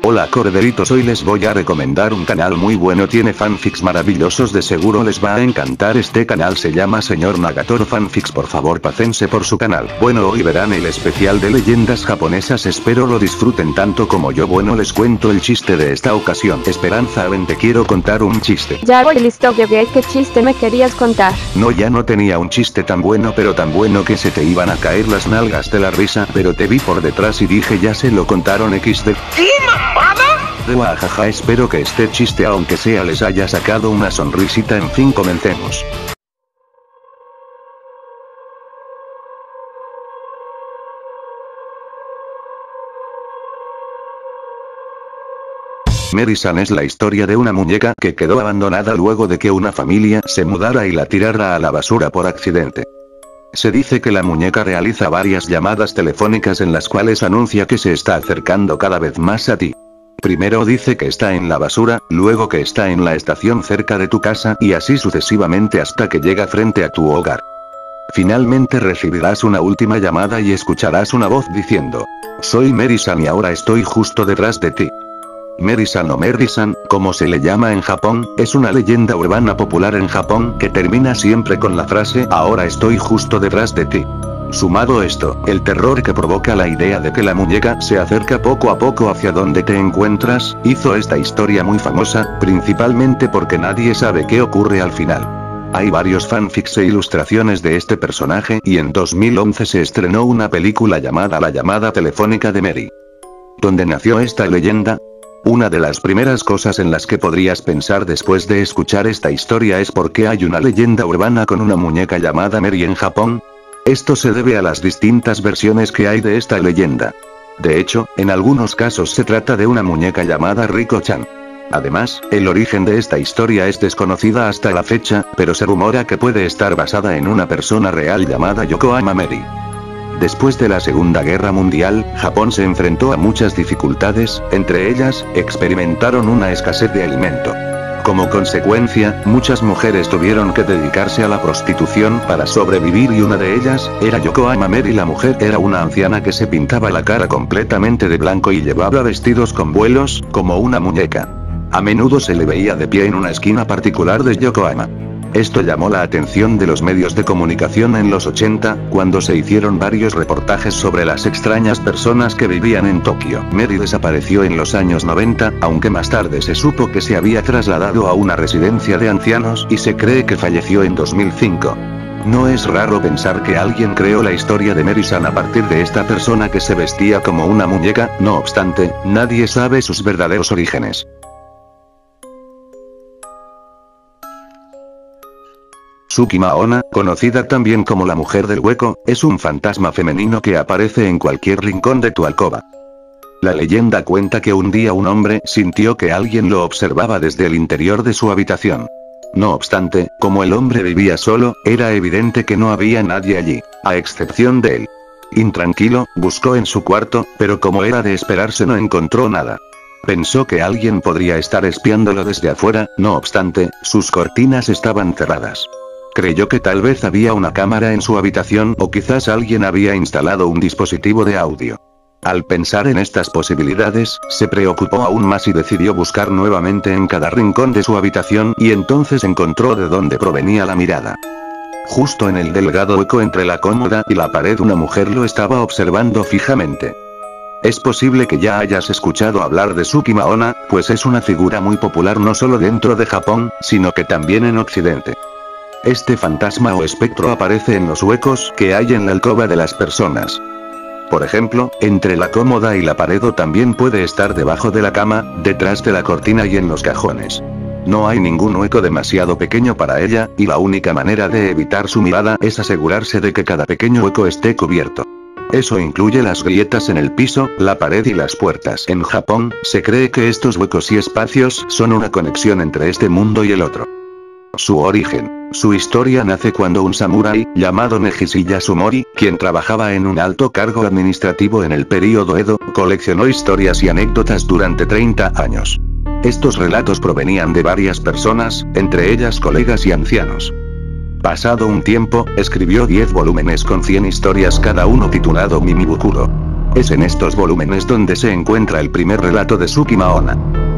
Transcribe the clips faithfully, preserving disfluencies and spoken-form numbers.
Hola corderitos, hoy les voy a recomendar un canal muy bueno, tiene fanfics maravillosos, de seguro les va a encantar. Este canal se llama Señor Nagatoro Fanfics, por favor pásense por su canal. Bueno, hoy verán el especial de leyendas japonesas, espero lo disfruten tanto como yo. Bueno, les cuento el chiste de esta ocasión. Esperanza, ven, te quiero contar un chiste. Ya voy listo, bebé, ¿qué chiste me querías contar? No, ya no tenía un chiste tan bueno, pero tan bueno que se te iban a caer las nalgas de la risa, pero te vi por detrás y dije ya se lo contaron equis de. ¿Qué mamada? De jaja, espero que este chiste aunque sea les haya sacado una sonrisita. En fin, comencemos. Mary-san es la historia de una muñeca que quedó abandonada luego de que una familia se mudara y la tirara a la basura por accidente. Se dice que la muñeca realiza varias llamadas telefónicas en las cuales anuncia que se está acercando cada vez más a ti. Primero dice que está en la basura, luego que está en la estación cerca de tu casa y así sucesivamente hasta que llega frente a tu hogar. Finalmente recibirás una última llamada y escucharás una voz diciendo: soy Mary-san y ahora estoy justo detrás de ti. Mary-san o Mary-san, como se le llama en Japón, es una leyenda urbana popular en Japón que termina siempre con la frase ahora estoy justo detrás de ti. Sumado esto, el terror que provoca la idea de que la muñeca se acerca poco a poco hacia donde te encuentras, hizo esta historia muy famosa, principalmente porque nadie sabe qué ocurre al final. Hay varios fanfics e ilustraciones de este personaje y en dos mil once se estrenó una película llamada La llamada telefónica de Mary. ¿Dónde nació esta leyenda? Una de las primeras cosas en las que podrías pensar después de escuchar esta historia es por qué hay una leyenda urbana con una muñeca llamada Mary en Japón. Esto se debe a las distintas versiones que hay de esta leyenda. De hecho, en algunos casos se trata de una muñeca llamada Riko-chan. Además, el origen de esta historia es desconocida hasta la fecha, pero se rumora que puede estar basada en una persona real llamada Yokohama Mary. Después de la Segunda Guerra Mundial, Japón se enfrentó a muchas dificultades, entre ellas, experimentaron una escasez de alimento. Como consecuencia, muchas mujeres tuvieron que dedicarse a la prostitución para sobrevivir y una de ellas, era Yokohama Mary. La mujer era una anciana que se pintaba la cara completamente de blanco y llevaba vestidos con vuelos, como una muñeca. A menudo se le veía de pie en una esquina particular de Yokohama. Esto llamó la atención de los medios de comunicación en los ochenta, cuando se hicieron varios reportajes sobre las extrañas personas que vivían en Tokio. Mary desapareció en los años noventa, aunque más tarde se supo que se había trasladado a una residencia de ancianos y se cree que falleció en dos mil cinco. No es raro pensar que alguien creó la historia de Mary-san a partir de esta persona que se vestía como una muñeca, no obstante, nadie sabe sus verdaderos orígenes. Tsukima Onna, conocida también como la mujer del hueco, es un fantasma femenino que aparece en cualquier rincón de tu alcoba. La leyenda cuenta que un día un hombre sintió que alguien lo observaba desde el interior de su habitación. No obstante, como el hombre vivía solo, era evidente que no había nadie allí, a excepción de él. Intranquilo, buscó en su cuarto, pero como era de esperarse no encontró nada. Pensó que alguien podría estar espiándolo desde afuera, no obstante, sus cortinas estaban cerradas. Creyó que tal vez había una cámara en su habitación o quizás alguien había instalado un dispositivo de audio. Al pensar en estas posibilidades, se preocupó aún más y decidió buscar nuevamente en cada rincón de su habitación y entonces encontró de dónde provenía la mirada. Justo en el delgado hueco entre la cómoda y la pared una mujer lo estaba observando fijamente. Es posible que ya hayas escuchado hablar de Tsukima Onna, pues es una figura muy popular no solo dentro de Japón, sino que también en Occidente. Este fantasma o espectro aparece en los huecos que hay en la alcoba de las personas. Por ejemplo, entre la cómoda y la pared, o también puede estar debajo de la cama, detrás de la cortina y en los cajones. No hay ningún hueco demasiado pequeño para ella, y la única manera de evitar su mirada es asegurarse de que cada pequeño hueco esté cubierto. Eso incluye las grietas en el piso, la pared y las puertas. En Japón, se cree que estos huecos y espacios son una conexión entre este mundo y el otro. Su origen. Su historia nace cuando un samurái, llamado Nejisi Yasumori, quien trabajaba en un alto cargo administrativo en el período Edo, coleccionó historias y anécdotas durante treinta años. Estos relatos provenían de varias personas, entre ellas colegas y ancianos. Pasado un tiempo, escribió diez volúmenes con cien historias cada uno titulado Mimibukuro. Es en estos volúmenes donde se encuentra el primer relato de Tsukima Onna.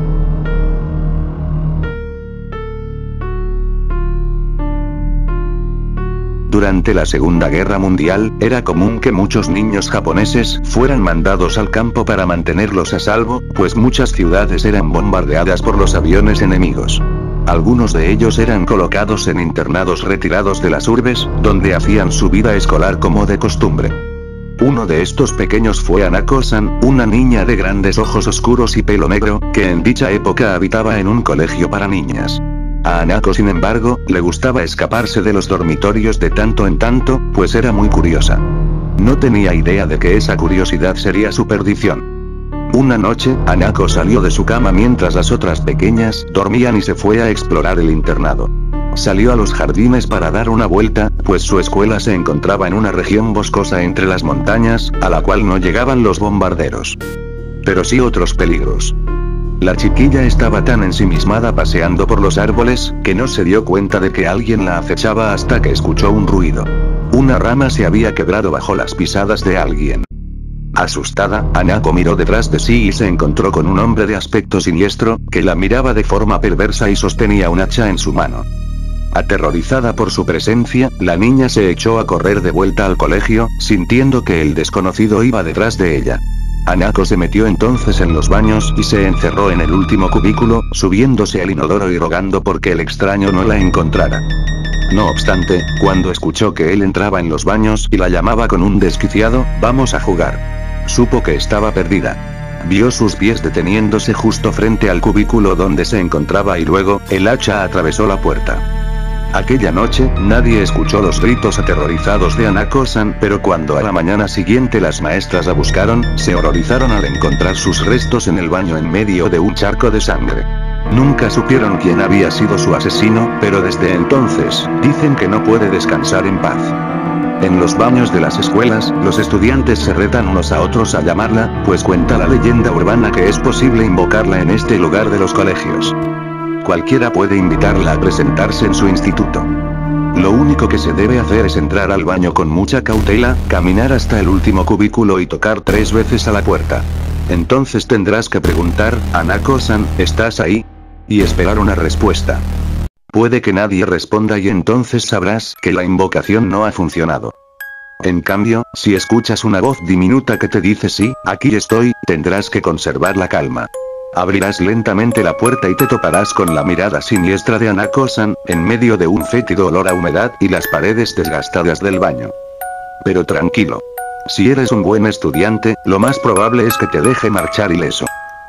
Durante la Segunda Guerra Mundial, era común que muchos niños japoneses fueran mandados al campo para mantenerlos a salvo, pues muchas ciudades eran bombardeadas por los aviones enemigos. Algunos de ellos eran colocados en internados retirados de las urbes, donde hacían su vida escolar como de costumbre. Uno de estos pequeños fue Hanako-san, una niña de grandes ojos oscuros y pelo negro, que en dicha época habitaba en un colegio para niñas. A Hanako, sin embargo, le gustaba escaparse de los dormitorios de tanto en tanto, pues era muy curiosa. No tenía idea de que esa curiosidad sería su perdición. Una noche, Hanako salió de su cama mientras las otras pequeñas dormían y se fue a explorar el internado. Salió a los jardines para dar una vuelta, pues su escuela se encontraba en una región boscosa entre las montañas, a la cual no llegaban los bombarderos. Pero sí otros peligros. La chiquilla estaba tan ensimismada paseando por los árboles, que no se dio cuenta de que alguien la acechaba hasta que escuchó un ruido. Una rama se había quebrado bajo las pisadas de alguien. Asustada, Hanako miró detrás de sí y se encontró con un hombre de aspecto siniestro, que la miraba de forma perversa y sostenía un hacha en su mano. Aterrorizada por su presencia, la niña se echó a correr de vuelta al colegio, sintiendo que el desconocido iba detrás de ella. Hanako se metió entonces en los baños y se encerró en el último cubículo, subiéndose al inodoro y rogando porque el extraño no la encontrara. No obstante, cuando escuchó que él entraba en los baños y la llamaba con un desquiciado, "Vamos a jugar", supo que estaba perdida. Vio sus pies deteniéndose justo frente al cubículo donde se encontraba y luego, el hacha atravesó la puerta. Aquella noche, nadie escuchó los gritos aterrorizados de Hanako-san, pero cuando a la mañana siguiente las maestras la buscaron, se horrorizaron al encontrar sus restos en el baño en medio de un charco de sangre. Nunca supieron quién había sido su asesino, pero desde entonces, dicen que no puede descansar en paz. En los baños de las escuelas, los estudiantes se retan unos a otros a llamarla, pues cuenta la leyenda urbana que es posible invocarla en este lugar de los colegios. Cualquiera puede invitarla a presentarse en su instituto. Lo único que se debe hacer es entrar al baño con mucha cautela, caminar hasta el último cubículo y tocar tres veces a la puerta. Entonces tendrás que preguntar, "Hanako-san, ¿estás ahí?", y esperar una respuesta. Puede que nadie responda y entonces sabrás que la invocación no ha funcionado. En cambio, si escuchas una voz diminuta que te dice "sí, aquí estoy", tendrás que conservar la calma. Abrirás lentamente la puerta y te toparás con la mirada siniestra de Hanako-san, en medio de un fétido olor a humedad y las paredes desgastadas del baño. Pero tranquilo. Si eres un buen estudiante, lo más probable es que te deje marchar ileso.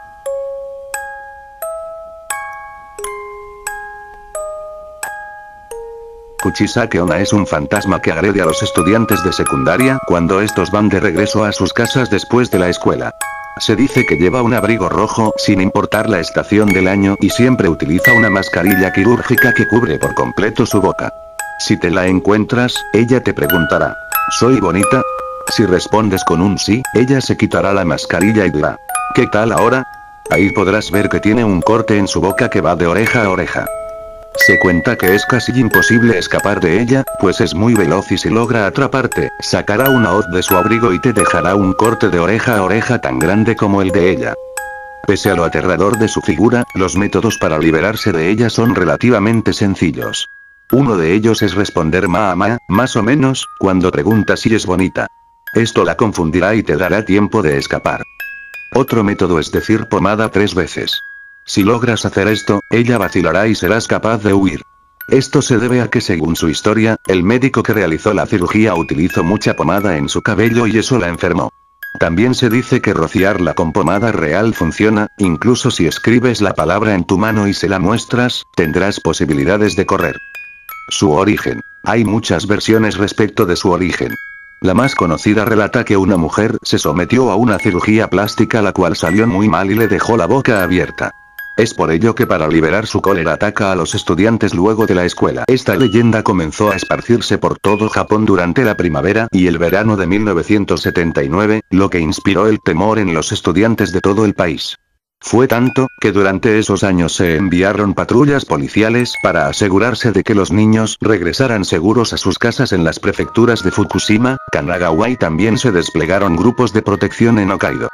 Kuchisake Onna es un fantasma que agrede a los estudiantes de secundaria cuando estos van de regreso a sus casas después de la escuela. Se dice que lleva un abrigo rojo sin importar la estación del año y siempre utiliza una mascarilla quirúrgica que cubre por completo su boca. Si te la encuentras, ella te preguntará, ¿soy bonita? Si respondes con un sí, ella se quitará la mascarilla y dirá, ¿qué tal ahora? Ahí podrás ver que tiene un corte en su boca que va de oreja a oreja. Se cuenta que es casi imposible escapar de ella, pues es muy veloz y si logra atraparte, sacará una hoz de su abrigo y te dejará un corte de oreja a oreja tan grande como el de ella. Pese a lo aterrador de su figura, los métodos para liberarse de ella son relativamente sencillos. Uno de ellos es responder ma ma, más o menos, cuando pregunta si es bonita. Esto la confundirá y te dará tiempo de escapar. Otro método es decir pomada tres veces. Si logras hacer esto, ella vacilará y serás capaz de huir. Esto se debe a que según su historia, el médico que realizó la cirugía utilizó mucha pomada en su cabello y eso la enfermó. También se dice que rociarla con pomada real funciona, incluso si escribes la palabra en tu mano y se la muestras, tendrás posibilidades de correr. Su origen. Hay muchas versiones respecto de su origen. La más conocida relata que una mujer se sometió a una cirugía plástica la cual salió muy mal y le dejó la boca abierta. Es por ello que para liberar su cólera ataca a los estudiantes luego de la escuela. Esta leyenda comenzó a esparcirse por todo Japón durante la primavera y el verano de mil novecientos setenta y nueve, lo que inspiró el temor en los estudiantes de todo el país. Fue tanto, que durante esos años se enviaron patrullas policiales para asegurarse de que los niños regresaran seguros a sus casas en las prefecturas de Fukushima, Kanagawa y también se desplegaron grupos de protección en Hokkaido.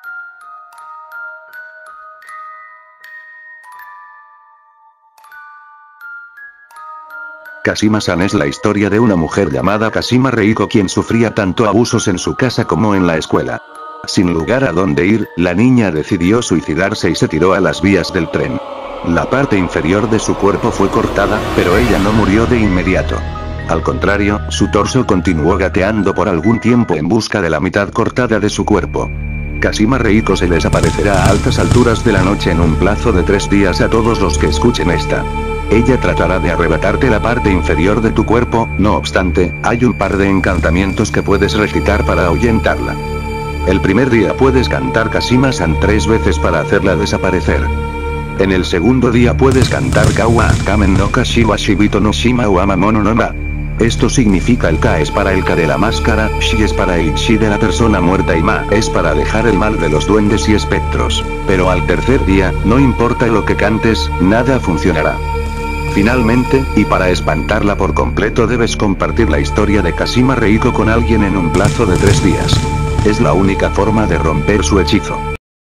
Kashima-san es la historia de una mujer llamada Kashima Reiko quien sufría tanto abusos en su casa como en la escuela. Sin lugar a dónde ir, la niña decidió suicidarse y se tiró a las vías del tren. La parte inferior de su cuerpo fue cortada, pero ella no murió de inmediato. Al contrario, su torso continuó gateando por algún tiempo en busca de la mitad cortada de su cuerpo. Kashima Reiko se desaparecerá a altas alturas de la noche en un plazo de tres días a todos los que escuchen esta. Ella tratará de arrebatarte la parte inferior de tu cuerpo, no obstante, hay un par de encantamientos que puedes recitar para ahuyentarla. El primer día puedes cantar Kashima-san tres veces para hacerla desaparecer. En el segundo día puedes cantar Kawa Kamen no Kashiwa Shibito no Shima o Amamono no Ma. Esto significa el Ka es para el Ka de la máscara, Shi es para el Shi de la persona muerta y Ma es para dejar el mal de los duendes y espectros. Pero al tercer día, no importa lo que cantes, nada funcionará. Finalmente, y para espantarla por completo debes compartir la historia de Kashima Reiko con alguien en un plazo de tres días. Es la única forma de romper su hechizo.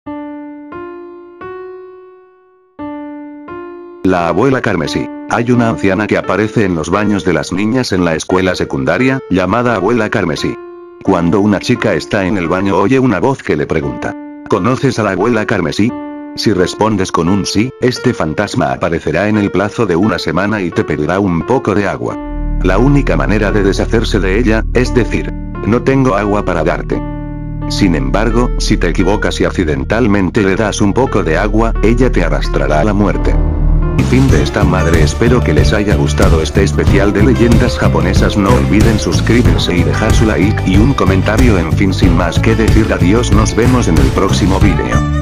La abuela Carmesí. Hay una anciana que aparece en los baños de las niñas en la escuela secundaria, llamada abuela Carmesí. Cuando una chica está en el baño oye una voz que le pregunta: ¿conoces a la abuela Carmesí? Si respondes con un sí, este fantasma aparecerá en el plazo de una semana y te pedirá un poco de agua. La única manera de deshacerse de ella, es decir, no tengo agua para darte. Sin embargo, si te equivocas y accidentalmente le das un poco de agua, ella te arrastrará a la muerte. Y fin de esta madre. Espero que les haya gustado este especial de leyendas japonesas. No olviden suscribirse y dejar su like y un comentario. En fin, sin más que decir, adiós, nos vemos en el próximo vídeo.